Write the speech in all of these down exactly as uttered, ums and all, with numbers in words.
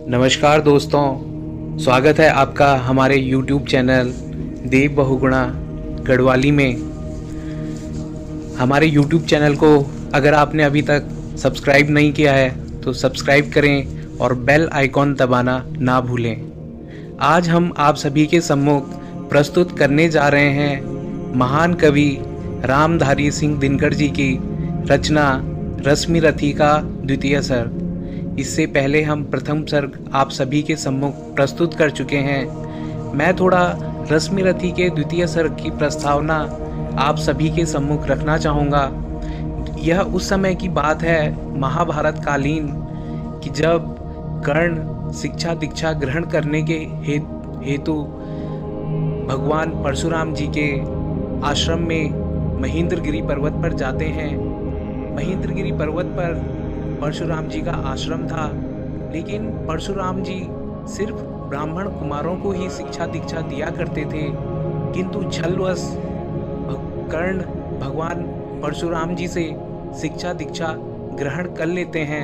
नमस्कार दोस्तों, स्वागत है आपका हमारे YouTube चैनल देव बहुगुणा गढ़वाली में। हमारे YouTube चैनल को अगर आपने अभी तक सब्सक्राइब नहीं किया है तो सब्सक्राइब करें और बेल आइकॉन दबाना ना भूलें। आज हम आप सभी के सम्मुख प्रस्तुत करने जा रहे हैं महान कवि रामधारी सिंह दिनकर जी की रचना रश्मिरथी का द्वितीय सर्ग। इससे पहले हम प्रथम सर्ग आप सभी के सम्मुख प्रस्तुत कर चुके हैं। मैं थोड़ा रश्मिरथी के द्वितीय सर्ग की प्रस्तावना आप सभी के सम्मुख रखना चाहूँगा। यह उस समय की बात है महाभारत कालीन कि जब कर्ण शिक्षा दीक्षा ग्रहण करने के हेतु भगवान परशुराम जी के आश्रम में महेंद्रगिरी पर्वत पर जाते हैं। महेंद्रगिरी पर्वत पर परशुराम जी का आश्रम था, लेकिन परशुराम जी सिर्फ ब्राह्मण कुमारों को ही शिक्षा दीक्षा दिया करते थे, किंतु छलवश कर्ण भगवान परशुराम जी से शिक्षा दीक्षा ग्रहण कर लेते हैं।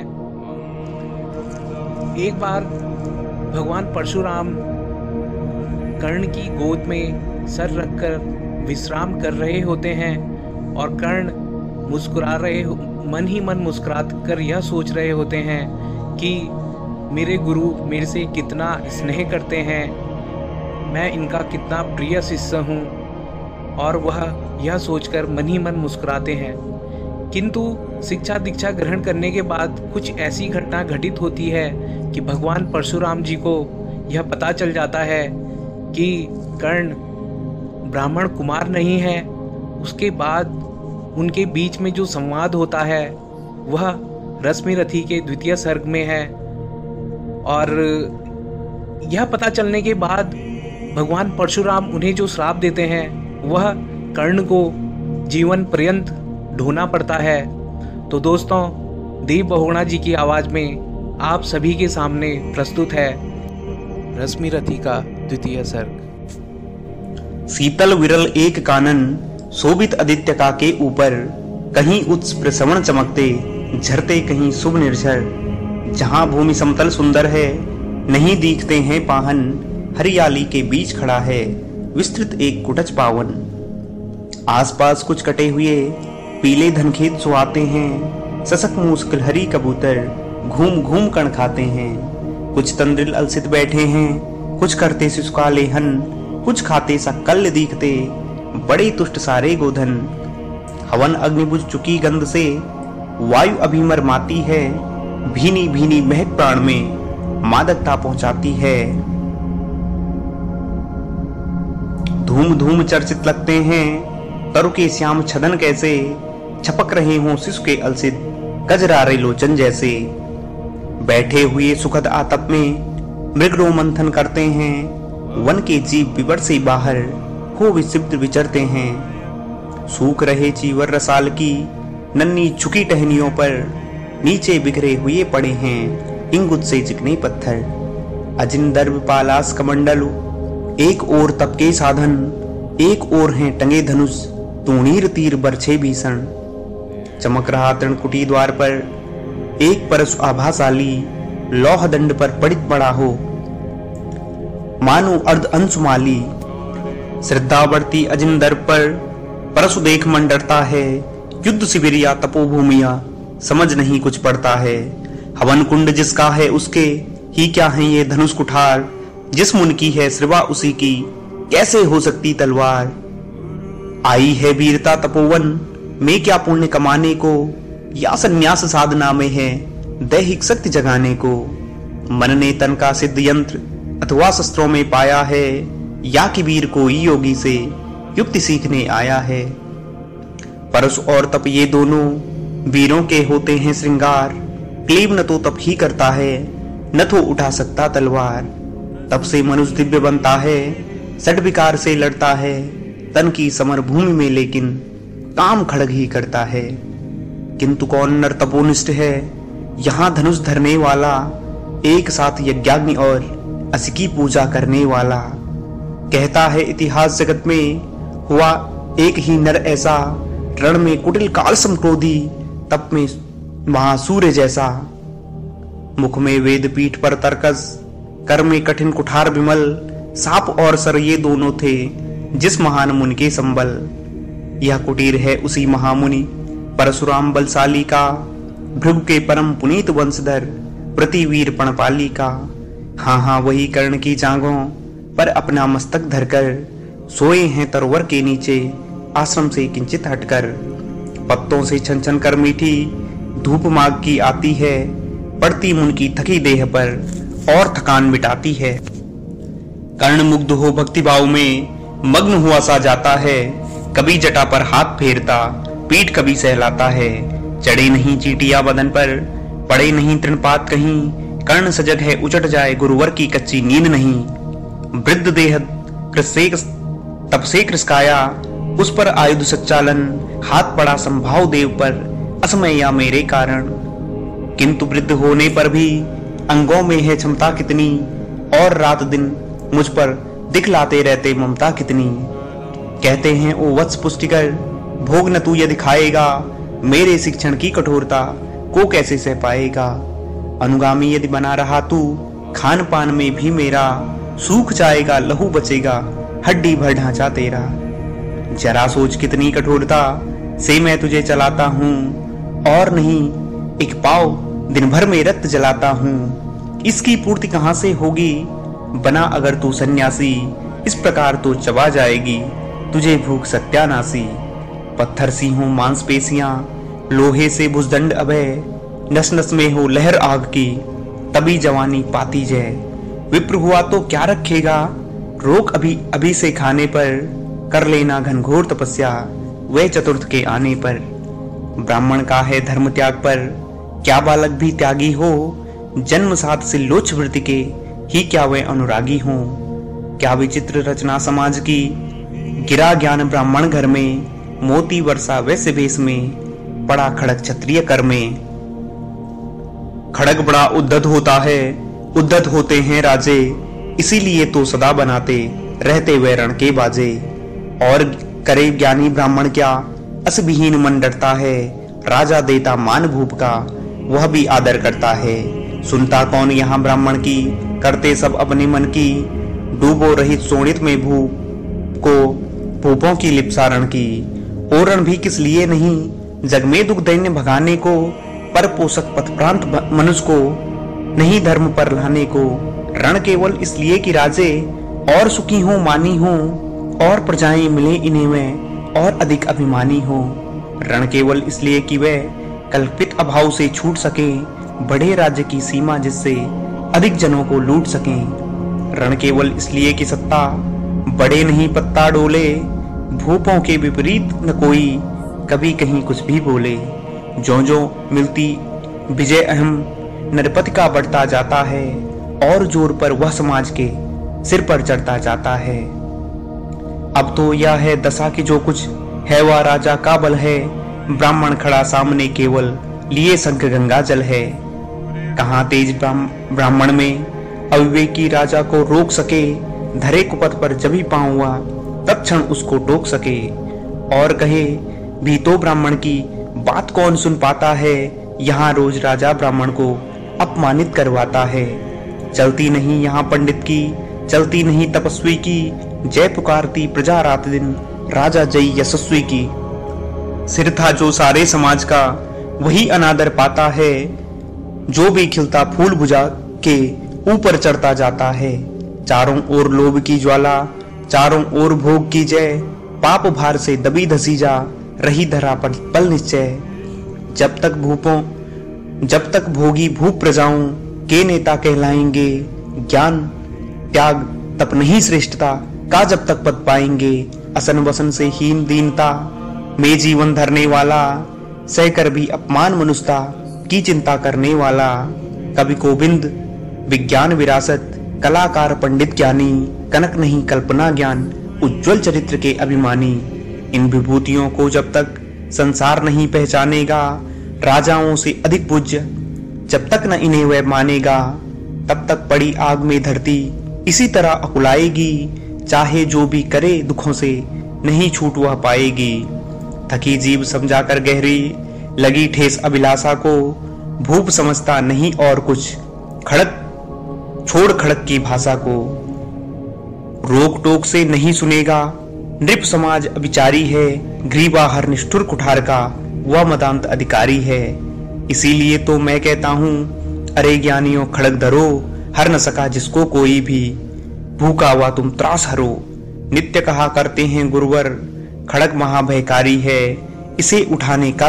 एक बार भगवान परशुराम कर्ण की गोद में सर रखकर विश्राम कर रहे होते हैं और कर्ण मुस्कुरा रहे मन ही मन मुस्कुरा कर यह सोच रहे होते हैं कि मेरे गुरु मेरे से कितना स्नेह करते हैं, मैं इनका कितना प्रिय शिष्य हूँ, और वह यह सोचकर मन ही मन मुस्कुराते हैं। किंतु शिक्षा दीक्षा ग्रहण करने के बाद कुछ ऐसी घटना घटित होती है कि भगवान परशुराम जी को यह पता चल जाता है कि कर्ण ब्राह्मण कुमार नहीं है। उसके बाद उनके बीच में जो संवाद होता है वह रश्मिरथी के द्वितीय सर्ग में है, और यह पता चलने के बाद भगवान परशुराम उन्हें जो श्राप देते हैं वह कर्ण को जीवन पर्यंत ढोना पड़ता है। तो दोस्तों, देव बहुगुणा जी की आवाज़ में आप सभी के सामने प्रस्तुत है रश्मिरथी का द्वितीय सर्ग। शीतल विरल एक कानन शोभित आदित्य का के ऊपर, कहीं उच्च प्रसवण चमकते झरते कहीं शुभ निर्झर। जहां भूमि समतल सुंदर है, नहीं दिखते हैं पाहन, हरियाली के बीच खड़ा है विस्तृत एक कुटच पावन। आसपास कुछ कटे हुए पीले धनखेत सुहाते हैं, ससक मुस्किल हरी कबूतर घूम घूम कण खाते हैं। कुछ तंद्रिल अलसित बैठे हैं, कुछ करते सुस्काले हन, कुछ खाते सा कल दिखते बड़े तुष्ट सारे गोधन। हवन अग्नि बुझ चुकी गंध से वायु अभिमर माती है, भीनी भीनी महक प्राण में मादकता पहुंचाती है। धूम धूम चर्चित लगते हैं तरु के श्याम छदन कैसे, छपक रहे हों शिशु के अलसित गजरारे लोचन जैसे। बैठे हुए सुखद आतप में मृगरो मंथन करते हैं, वन के जीव विवर से बाहर हो विक्षिप्त विचरते हैं। सूख रहे चीवर रसाल की नन्ही झुकी टहनियों पर नीचे बिखरे हुए पड़े हैं इंगुत से चिकने पत्थर। अजिंदर्भ पालास कमंडल एक ओर तप के साधन, एक ओर हैं टंगे धनुष तूणीर तीर बरछे भीषण। चमक रहा तृणकुटी द्वार पर एक परशु आभाशाली, लौह दंड पर पड़ित पड़ा हो मानो अर्ध अंशुमाली। श्रद्धा बढ़ती अजिंदर पर परशु देख मन डरता है, युद्ध शिविर या तपोभूमिया समझ नहीं कुछ पड़ता है। हवन कुंड जिसका है उसके ही क्या है ये धनुष कुठार, जिस मुन की है श्रिवा उसी की कैसे हो सकती तलवार। आई है वीरता तपोवन में क्या पुण्य कमाने को, या संन्यास साधना में है दैहिक शक्ति जगाने को। मन ने तन का सिद्ध यंत्र अथवा शस्त्रों में पाया है, या कि वीर कोई योगी से युक्ति सीखने आया है। परशु और तप ये दोनों वीरों के होते हैं श्रृंगार, क्लीब न तो तप ही करता है न तो उठा सकता तलवार। तप से मनुष्य दिव्य बनता है, सट विकार से लड़ता है, तन की समर भूमि में लेकिन काम खड़ग ही करता है। किंतु कौन नर तपोनिष्ठ है यहाँ धनुष धरने वाला, एक साथ यज्ञाग्नि और असी की पूजा करने वाला। कहता है इतिहास जगत में हुआ एक ही नर ऐसा, रण में कुटिल काल समक्रोधी, तप में महासूर्य जैसा। मुख में वेद, पीठ पर तरकस, कर में कठिन कुठार विमल, साप और सर ये दोनों थे जिस महान मुनि के संबल। यह कुटीर है उसी महामुनि परशुराम बलशाली का, भृगु के परम पुनीत वंशधर प्रतिवीर पणपाली का। हाँ हाँ वही कर्ण की जांघों पर अपना मस्तक धरकर सोए हैं तरोवर के नीचे आश्रम से किंचित हटकर। पत्तों से छन छन कर मीठी धूप माघ की आती है, पड़ती मुन की थकी देह पर और थकान मिटाती है। कर्ण मुग्ध हो भक्ति भाव में मग्न हुआ सा जाता है, कभी जटा पर हाथ फेरता पीठ कभी सहलाता है। चढ़े नहीं चीटिया बदन पर, पड़े नहीं तृणपात कहीं, कर्ण सजग है उचट जाए गुरुवर की कच्ची नींद नहीं। वृद्ध देह कृसे तप से कृसकाया, उस पर आयुध सच्चालन, हाथ पड़ा संभाव देव पर असमय या मेरे कारण। किंतु वृद्ध होने पर भी अंगों में है क्षमता कितनी, और रात दिन मुझ पर दिखलाते रहते ममता कितनी। कहते हैं ओ वत्स पुष्टिकर, भोग न तू यदि खाएगा, मेरे शिक्षण की कठोरता को कैसे सह पाएगा। अनुगामी यदि बना रहा तू, खान पान में भी मेरा सूख जाएगा, लहू बचेगा, हड्डी भर ढांचा तेरा। जरा सोच कितनी कठोरता से मैं तुझे चलाता हूँ, और नहीं एक पाव दिन भर में रक्त जलाता हूँ। इसकी पूर्ति कहाँ से होगी, बना अगर तू सन्यासी, इस प्रकार तो चबा जाएगी तुझे भूख सत्यानाशी। पत्थर सी हो मांसपेशियां, लोहे से भुजदंड अभय, नस नस में हो लहर आग की, तभी जवानी पाती जय। विप्र हुआ तो क्या रखेगा, रोक अभी अभी से खाने पर, कर लेना घनघोर तपस्या वे चतुर्थ के आने पर। ब्राह्मण का है धर्म त्याग पर, क्या बालक भी त्यागी हो, जन्म साथ से लोच वृत्ति के ही क्या वे अनुरागी हो। क्या विचित्र रचना समाज की, गिरा ज्ञान ब्राह्मण घर में, मोती वर्षा वैसे भेष में, पड़ा खड़ग क्षत्रिय कर में। खड़ग बड़ा उद्धत होता है, उद्धत होते हैं राजे, इसीलिए तो सदा बनाते रहते वे रण के बाजे। और करे ज्ञानी ब्राह्मण क्या, असविहीन मन डरता है, राजा देता मान भूप का, वह भी आदर करता है। सुनता कौन यहाँ ब्राह्मण की, करते सब अपने मन की, डूबो रहित सोणित में भूप को, भूपों की लिप्सारण की। ओरण भी किस लिए नहीं, जग में दुख दैन्य भगाने को, पर पोषक पथ प्रांत मनुष्य को, नहीं धर्म पर लाने को। रण केवल इसलिए कि राजे और सुखी हो मानी हो, और प्रजाएं मिले इन्हें में और अधिक अभिमानी हो। रण केवल इसलिए कि वे कल्पित अभाव से छूट सके, बड़े राज्य की सीमा जिससे अधिक जनों को लूट सकें। रण केवल इसलिए कि सत्ता बड़े नहीं पत्ता डोले, भूपों के विपरीत न कोई कभी कहीं कुछ भी बोले। जो जो मिलती विजय अहम नरपति का बढ़ता जाता है, और जोर पर वह समाज के सिर पर चढ़ता जाता है। अब तो यह है दशा कि जो कुछ है वह राजा का बल है, ब्राह्मण खड़ा सामने केवल लिए शंख गंगा जल है। कहाँ तेज ब्राह्मण में अविवेकी राजा को रोक सके, धरे कुपथ पर जभी पाँव हुआ तत्क्षण उसको टोक सके। और कहे भी तो ब्राह्मण की बात कौन सुन पाता है, यहाँ रोज राजा ब्राह्मण को अपमानित करवाता है। चलती नहीं यहाँ पंडित की, चलती नहीं तपस्वी की, जय पुकारती प्रजा रात दिन, राजा जय यशस्वी की। सिर था जो सारे समाज का, वही अनादर पाता है, जो भी खिलता फूल बुझा के ऊपर चढ़ता जाता है। चारों ओर लोभ की ज्वाला, चारों ओर भोग की जय, पाप भार से दबी धसी जा, रही धरा पर पल निश्चय। जब तक भूपों जब तक भोगी भूप प्रजाओं के नेता कहलाएंगे, ज्ञान त्याग तप नहीं श्रेष्ठता का जब तक पद पाएंगे। असन वसन से हीन दीनता में जीवन धरने वाला, सहकर भी अपमान मनुष्यता की चिंता करने वाला। कवि गोविंद विज्ञान विरासत, कलाकार पंडित ज्ञानी, कनक नहीं कल्पना ज्ञान, उज्जवल चरित्र के अभिमानी। इन विभूतियों को जब तक संसार नहीं पहचानेगा, राजाओं से अधिक पूज्य जब तक न इन्हें वह मानेगा, तब तक पड़ी आग में धरती इसी तरह अकुलाएगी। चाहे जो भी करे दुखों से नहीं छूट वह पाएगी। थकी जीव समझाकर गहरी लगी ठेस अभिलाषा को, भूप समझता नहीं और कुछ खड़क छोड़ खड़क की भाषा को, रोक टोक से नहीं सुनेगा। नृप समाज अभिचारी है, ग्रीवा हर निष्ठुर कुठार का वह मदांत अधिकारी है। इसीलिए तो मैं कहता हूँ, अरे ज्ञानियों खड़ग धरो, हर न सका जिसको कोई भी, भूखा हुआ तुम त्रास हरो। नित्य कहा करते हैं गुरुवर, खड़ग महाभयकारी है, इसे उठाने का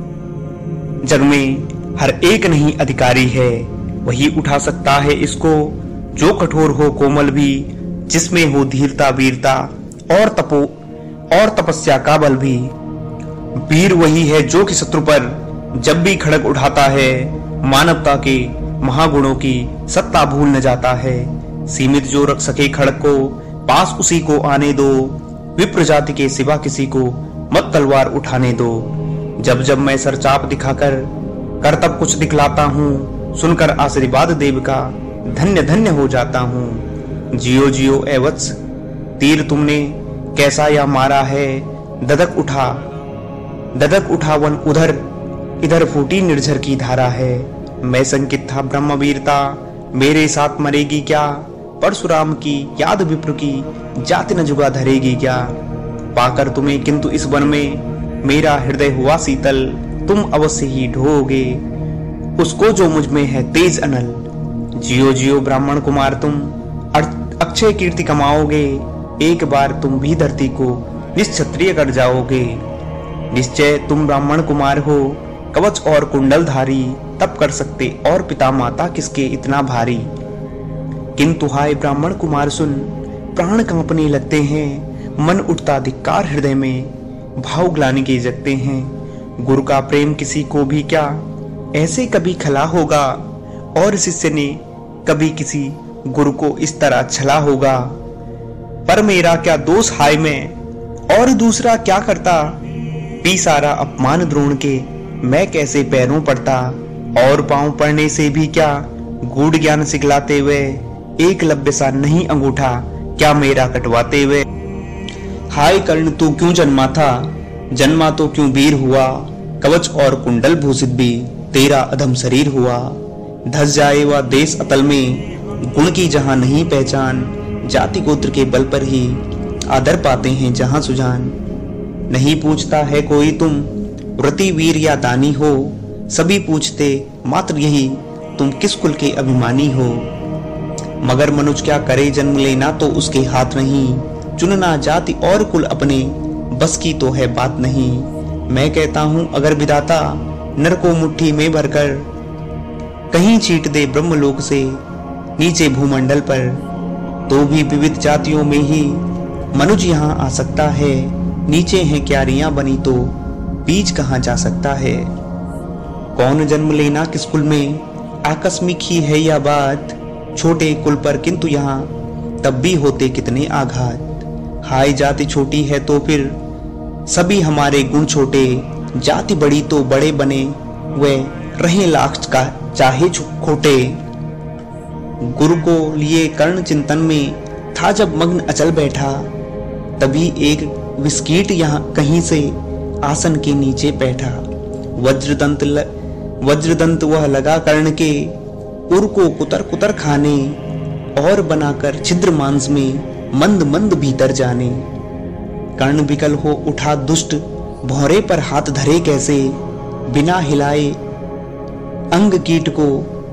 जग में हर एक नहीं अधिकारी है। वही उठा सकता है इसको जो कठोर हो कोमल भी, जिसमें हो धीरता वीरता और तपो और तपस्या का बल भी। वीर वही है जो कि शत्रु पर जब भी खड़ग उठाता है, मानवता के महागुणों की सत्ता भूल न जाता है। सीमित जो रख सके खड़ग को, पास उसी को आने दो, विप्र जाति के सिवा किसी को मत तलवार उठाने दो। जब जब मैं सरचाप दिखाकर करतब कुछ दिखलाता हूँ, सुनकर आशीर्वाद देव का धन्य धन्य हो जाता हूँ। जियो जियो ए वत्स, तीर तुमने कैसा या मारा है, ददक उठा ददक उठा वन उधर, इधर फूटी निर्झर की धारा है। मैं संकित था ब्रह्मवीरता, मेरे साथ मरेगी क्या, परशुराम की याद विप्र की जाति न जुगा धरेगी क्या। पाकर तुम्हें किंतु इस वन में मेरा हृदय हुआ शीतल, तुम अवश्य ही ढोगे उसको जो मुझ में है तेज अनल। जियो जियो ब्राह्मण कुमार, तुम अक्षय कीर्ति कमाओगे, एक बार तुम भी धरती को निश्क्षत्रिय कर जाओगे। निश्चय तुम ब्राह्मण कुमार हो, कवच और कुंडल धारी, तब कर सकते और पिता माता किसके इतना भारी। किंतु हाय ब्राह्मण कुमार सुन, प्राण कांपने लगते हैं, मन उठता धिक्कार हृदय में, भाव ग्लानि के जगते हैं। गुरु का प्रेम किसी को भी क्या ऐसे कभी खला होगा, और शिष्य ने कभी किसी गुरु को इस तरह छला होगा। पर मेरा क्या दोष हाय में, और दूसरा क्या करता, पी सारा अपमान द्रोण के मैं कैसे पैरों पड़ता। और पांव पड़ने से भी क्या गूढ़ ज्ञान सिखलाते हुए, एक लब्य सा नहीं अंगूठा क्या मेरा कटवाते हुए। हाय कर्ण तू क्यों जन्मा था, जन्मा तो क्यों वीर हुआ, कवच और कुंडल भूषित भी तेरा अधम शरीर हुआ। धस जाए वह देश अतल में, गुण की जहां नहीं पहचान, जाति गोत्र के बल पर ही आदर पाते हैं जहां सुजान। नहीं पूछता है कोई तुम व्रती वीर या दानी हो, सभी पूछते मात्र यही तुम किस कुल के अभिमानी हो। मगर मनुष्य क्या करे जन्म लेना तो उसके हाथ नहीं, चुनना जाति और कुल अपने बस की तो है बात नहीं। मैं कहता हूं अगर विधाता नर को मुट्ठी में भरकर कहीं छीट दे ब्रह्मलोक से नीचे भूमंडल पर, तो भी विविध जातियों में ही मनुष्य यहाँ आ सकता है। नीचे हैं क्यारियां बनी तो बीज कहाँ जा सकता है। कौन जन्म लेना किस कुल में, आकस्मिक ही है यह बात, छोटे कुल पर किंतु यहाँ तब भी होते कितने आघात। हाय जाति छोटी है तो फिर सभी हमारे गुण छोटे, जाति बड़ी तो बड़े बने वे रहे लाख का चाहे खोटे। गुरु को लिए कर्ण चिंतन में था जब मग्न अचल बैठा, तभी एक विस्कीट यहाँ कहीं से आसन के नीचे बैठा। वज्रदंत ल... वज्रदंत वह लगा कर्ण के, उर को कुतर कुतर खाने, और बनाकर छिद्र मांस में मंद मंद भीतर जाने। कर्ण विकल हो उठा दुष्ट, भौरे पर हाथ धरे कैसे, बिना हिलाए अंग कीट को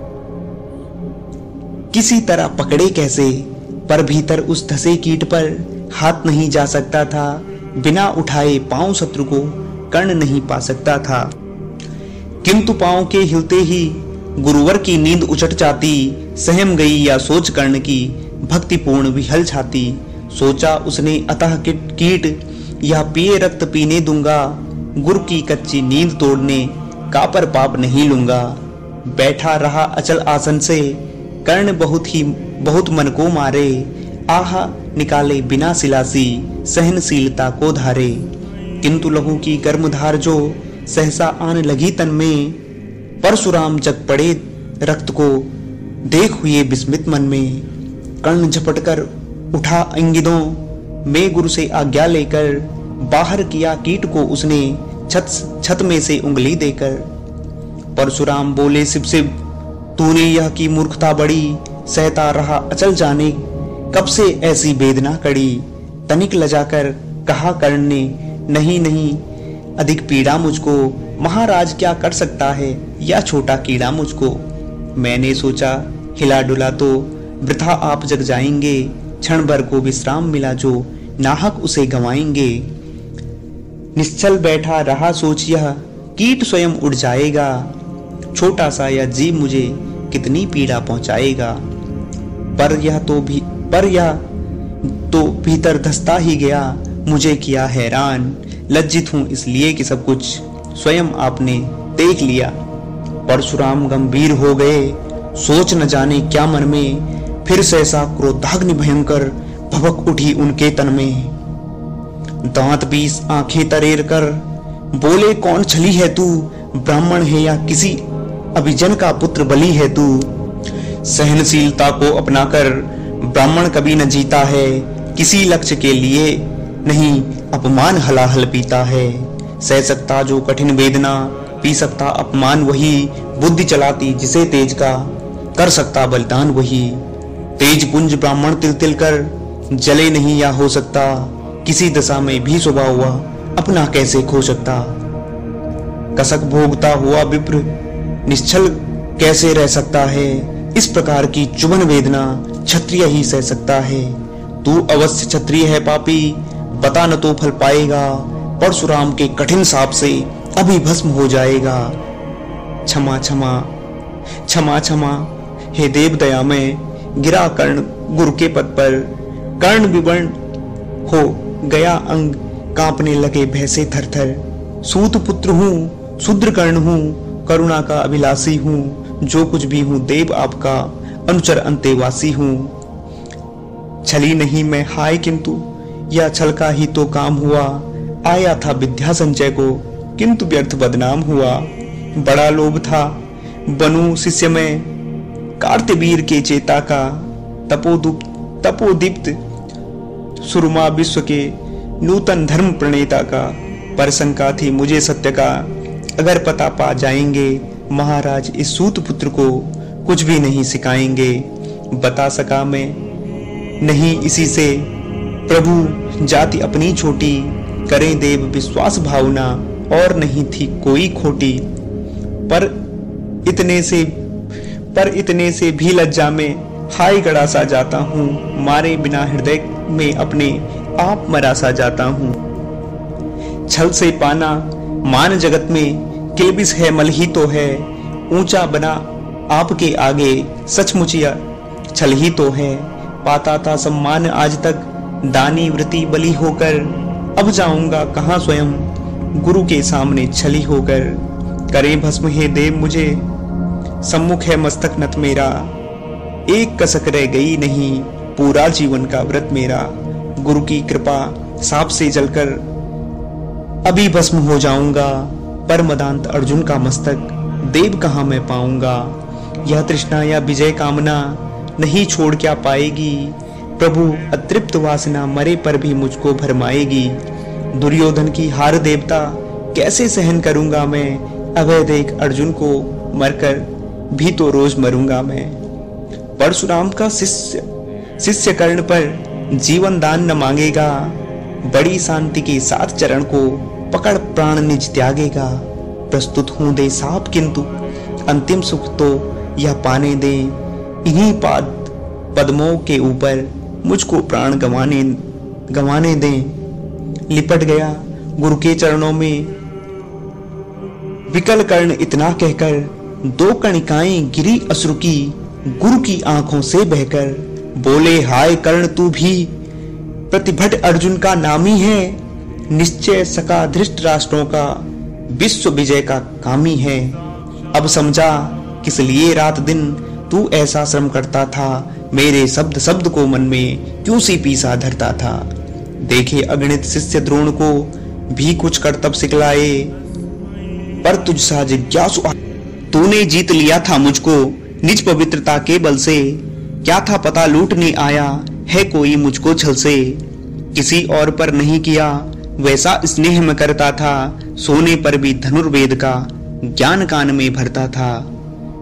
किसी तरह पकड़े कैसे। पर भीतर उस धसे कीट पर हाथ नहीं जा सकता था, बिना उठाए पांव शत्रु को कर्ण नहीं पा सकता था। किंतु पांव के हिलते ही गुरुवर की नींद उचट जाती, सहम गई या सोच कर्ण की भक्तिपूर्ण विहल छाती। सोचा उसने अतः कीट या पिए रक्त पीने दूंगा, गुरु की कच्ची नींद तोड़ने का पर पाप नहीं लूंगा। बैठा रहा अचल आसन से कर्ण बहुत ही बहुत मन को मारे, आहा निकाले बिना सिलासी सहनशीलता को धारे। किंतु लहू की गर्मधार जो सहसा आने लगी तन में, परशुराम जग पड़े रक्त को देख हुए विस्मित मन में। कर्ण झपट कर उठा अंगिदों में गुरु से आज्ञा लेकर, बाहर किया कीट को उसने छत छत में से उंगली देकर। परशुराम बोले शिव शिव तूने यह की मूर्खता बड़ी, सहता रहा अचल जाने, कब से ऐसी वेदना कड़ी। तनिक लजाकर कहा कर्ण ने, नहीं नहीं अधिक पीड़ा मुझको, महाराज क्या कर सकता है यह छोटा कीड़ा मुझको। मैंने सोचा हिला डुला तो वृथा आप जग जाएंगे, क्षण भर को विश्राम मिला जो नाहक उसे गंवाएंगे। निश्चल बैठा रहा सोच यह, कीट स्वयं उड़ जाएगा, छोटा सा यह जीव मुझे कितनी पीड़ा पहुंचाएगा। पर यह तो भी पर यह तो भीतर धसता ही गया, मुझे किया हैरान। लज्जित हूं इसलिए कि सब कुछ स्वयं आपने देख लिया। परशुराम गंभीर हो गए, सोच न जाने क्या मन में, फिर सहसा क्रोधाग्नि भयंकर भभक उठी उनके तन में। दांत बीस आंखें तरेर कर बोले, कौन छली है तू, ब्राह्मण है या किसी अभिजन का पुत्र बलि है तू। सहनशीलता को अपनाकर ब्राह्मण कभी न जीता है, किसी लक्ष्य के लिए नहीं अपमान हलाहल पीता है। सह सकता जो कठिन वेदना, पी सकता अपमान वही, बुद्धि चलाती जिसे तेज का, कर सकता बलिदान वही। तेज पुंज ब्राह्मण तिल तिल कर जले नहीं या हो सकता, किसी दशा में भी स्वभाव हुआ अपना कैसे खो सकता। कसक भोगता हुआ विप्र निश्चल कैसे रह सकता है, इस प्रकार की चुभन वेदना क्षत्रिय ही सह सकता है। तू अवश्य क्षत्रिय है पापी, बता न तो फल पाएगा, परशुराम के कठिन शाप से अभी भस्म हो जाएगा। क्षमा क्षमा क्षमा क्षमा हे देव दया में, गिरा कर्ण गुरु के पद पर, कर्ण विवर्ण हो गया अंग, कांपने लगे भय से थर थर। सूत पुत्र हूँ, शूद्र कर्ण हूँ, करुणा का अभिलाषी हूँ, जो कुछ भी हूँ देव आपका अनुचर अंतेवासी हूँ। छली नहीं मैं हाय किंतु यह छल का ही तो काम हुआ, आया था विद्या संचय को किंतु व्यर्थ बदनाम हुआ। बड़ा लोभ था बनूं शिष्य में कार्तवीर के चेता का, तपोदुप तपोदीप्त सुरमा विश्व के नूतन धर्म प्रणेता का। पर शंका थी मुझे सत्य का, अगर पता पा जाएंगे महाराज इस सूत पुत्र को कुछ भी नहीं सिखाएंगे। बता सका मैं नहीं इसी से, प्रभु जाति अपनी छोटी, करें देव विश्वास भावना, और नहीं थी कोई खोटी। पर इतने से पर इतने से भी लज्जा में हाय गड़ा सा जाता हूँ, मारे बिना हृदय में अपने आप मरा सा जाता हूँ। छल से पाना मान जगत में किलबिस है मल ही तो है, ऊंचा बना आपके आगे सचमुच छल ही तो है। पाता था सम्मान आज तक दानी वृत्ति बलि होकर, अब जाऊंगा कहाँ स्वयं गुरु के सामने छली होकर। करे भस्म हे देव मुझे, सम्मुख है मस्तक नत मेरा, एक कसक रह गई नहीं पूरा जीवन का व्रत मेरा। गुरु की कृपा साप से जलकर अभी भस्म हो जाऊंगा, परमदांत अर्जुन का मस्तक देव कहाँ मैं पाऊंगा। यह तृष्णा या विजय कामना नहीं छोड़ क्या पाएगी, प्रभु अतृप्त वासना मरे पर भी मुझको भरमाएगी। दुर्योधन की हार देवता कैसे सहन करूंगा मैं, अभय देख अर्जुन को मरकर भी तो रोज मरूंगा मैं। परशुराम का शिष्य शिष्य कर्ण पर जीवन दान न मांगेगा, बड़ी शांति के साथ चरण को पकड़ प्राण निज त्यागेगा। प्रस्तुत हूं दे साप किंतु अंतिम सुख तो यह पाने दे, इन्हीं पाद पद्मों के ऊपर मुझको प्राण गंवाने गंवाने दें। लिपट गया गुरु के चरणों में विकल कर्ण इतना कहकर, दो कणिकाएं गिरी अश्रु की गुरु की आंखों से बहकर। बोले हाय कर्ण तू भी प्रतिभट अर्जुन का नामी है, निश्चय सका धृष्ट राष्ट्रों का विश्व विजय का कामी है। अब समझा किस लिए रात दिन तू ऐसा श्रम करता था, मेरे शब्द शब्द को मन में क्यों सी पीसा धरता था। देखे अगणित शिष्य द्रोण को भी कुछ करतब सिखलाए, पर तुझ सा जिज्ञासु तूने जीत लिया था मुझको निज पवित्रता के बल से। क्या था पता लूटने आया है कोई मुझको छल से, किसी और पर नहीं किया वैसा स्नेह में करता था, सोने पर भी धनुर्वेद का ज्ञान कान में भरता था।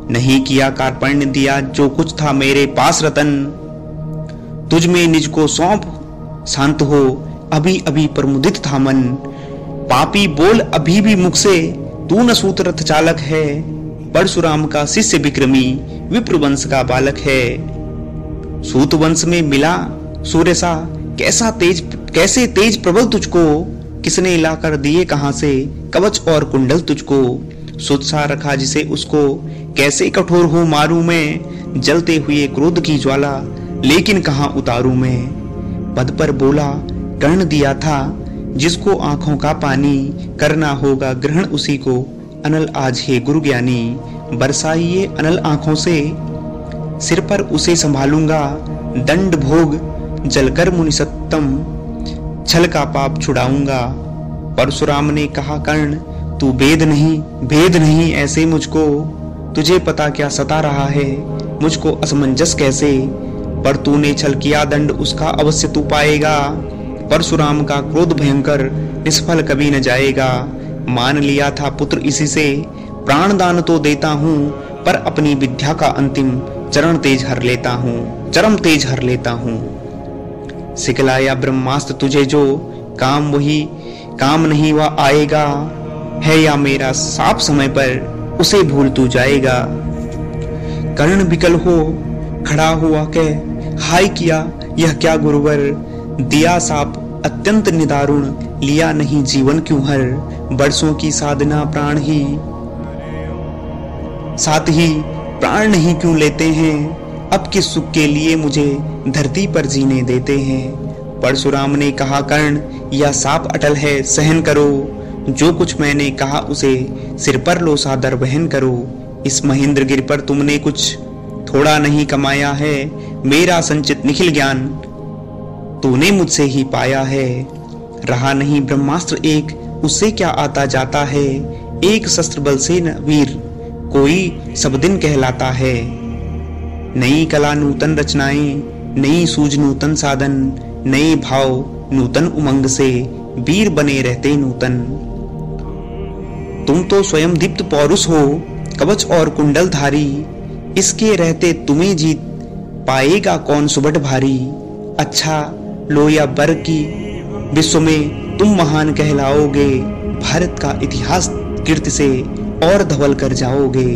नहीं किया कार्पण्य दिया जो कुछ था मेरे पास रतन। तुझ में निज को सौंप शांत हो अभी अभी प्रमुदित था मन। पापी बोल अभी भी मुख से तू न सूत रथ चालक है। परशुराम का शिष्य विक्रमी विप्र वंश का बालक है। सूत वंश में मिला सूर्य सा कैसा तेज कैसे तेज प्रबल तुझको। किसने लाकर दिए कहां से कवच और कुंडल तुझको। सुत सा रखा जिसे उसको कैसे कठोर हो मारू मैं। जलते हुए क्रोध की ज्वाला लेकिन कहां उतारू मैं। पद पर बोला कर्ण दिया था जिसको आंखों का पानी। करना होगा ग्रहण उसी को अनल आज है गुरु ज्ञानी। बरसाइए अनल आंखों से सिर पर उसे संभालूंगा। दंड भोग जलकर मुनि सत्तम छल का पाप छुड़ाऊंगा। परशुराम ने कहा कर्ण तू भेद नहीं भेद नहीं ऐसे मुझको। तुझे पता क्या सता रहा है मुझको असमंजस कैसे। पर तूने छल किया दंड उसका अवश्य तू पाएगा। परशुराम का क्रोध भयंकर निष्फल कभी न जाएगा। मान लिया था पुत्र इसी से प्राण दान तो देता हूँ। पर अपनी विद्या का अंतिम चरण तेज हर लेता हूँ चरम तेज हर लेता हूँ। सिखलाया ब्रह्मास्त्र तुझे जो काम वही काम नहीं वह आएगा। है या मेरा साप समय पर उसे भूल तू जाएगा। कर्ण विकल हो खड़ा हुआ कह हाय किया यह क्या गुरुवर। दिया साप अत्यंत निदारुण लिया नहीं जीवन क्यों हर। बरसों की साधना प्राण ही साथ ही प्राण नहीं क्यों लेते हैं। अब किस सुख के लिए मुझे धरती पर जीने देते हैं। परशुराम ने कहा कर्ण यह साप अटल है सहन करो। जो कुछ मैंने कहा उसे सिर पर लो सादर वहन करो। इस महेंद्र गिर पर तुमने कुछ थोड़ा नहीं कमाया है। मेरा संचित निखिल ज्ञान तूने मुझसे ही पाया है। रहा नहीं ब्रह्मास्त्र एक उससे क्या आता जाता है। एक शस्त्र बल से न वीर कोई सब दिन कहलाता है। नई कला नूतन रचनाएं नई सूझ नूतन साधन। नए भाव नूतन उमंग से वीर बने रहते नूतन। तुम तो स्वयं दीप्त पौरुष हो कवच और कुंडल धारी। इसके रहते तुम्हें जीत पाएगा कौन सुबट भारी। अच्छा लो या बर की विश्व में तुम महान कहलाओगे। भारत का इतिहास कीर्ति से और धवल कर जाओगे।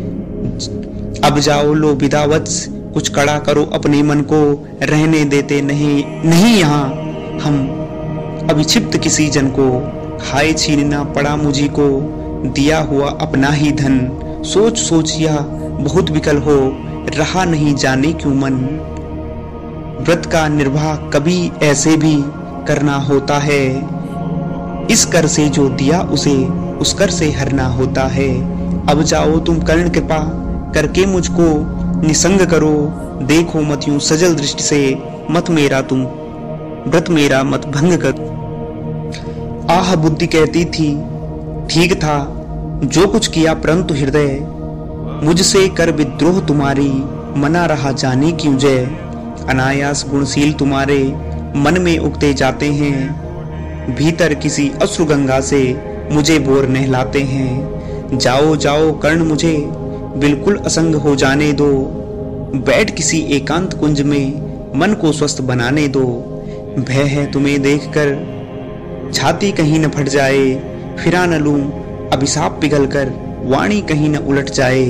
अब जाओ लो विदावत्स कुछ कड़ा करो अपने मन को। रहने देते नहीं नहीं यहाँ हम अभिक्षिप्त किसी जन को। खाए छीनना पड़ा मुझी को दिया हुआ अपना ही धन। सोच सोच यह बहुत विकल हो रहा नहीं जाने क्यों मन। व्रत का निर्वाह कभी ऐसे भी करना होता है। इस कर से जो दिया उसे उस कर से हरना होता है। अब जाओ तुम कर्ण कृपा करके मुझको निसंग करो। देखो मत यूं सजल दृष्टि से मत मेरा तुम व्रत मेरा मत भंग कर। आह बुद्धि कहती थी ठीक था जो कुछ किया परंतु हृदय मुझसे कर विद्रोह तुम्हारी मना रहा जाने क्यों जय। अनायास गुणशील तुम्हारे मन में उगते जाते हैं। भीतर किसी अश्रु गंगा से मुझे बोर नहलाते हैं। जाओ जाओ कर्ण मुझे बिल्कुल असंग हो जाने दो। बैठ किसी एकांत कुंज में मन को स्वस्थ बनाने दो। भय है तुम्हें देखकर छाती कहीं न फट जाए। फिरा न लूं अभिशाप पिघल कर वाणी कहीं न उलट जाए।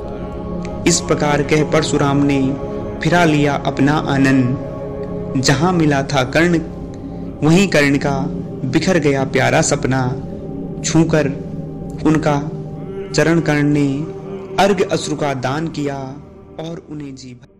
इस प्रकार कह परशुराम ने फिरा लिया अपना आनंद। जहां मिला था कर्ण वहीं कर्ण का बिखर गया प्यारा सपना। छूकर उनका चरण कर्ण ने अर्घ अश्रु का दान किया और उन्हें जी